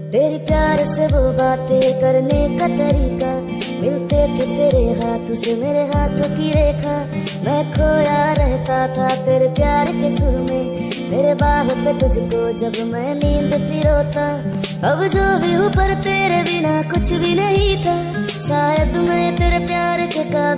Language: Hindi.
तेरी प्यार से वो बातें करने का तरीका, मिलते थे तेरे हाथ से मेरे हाथों की रेखा। मैं खोया रहता था तेरे प्यार के सुर में, मेरे बाहों पे तुझको जब मैं नींद पिरोता। अब जो भी हूँ पर तेरे बिना कुछ भी नहीं था, शायद मैं तेरे प्यार के कारण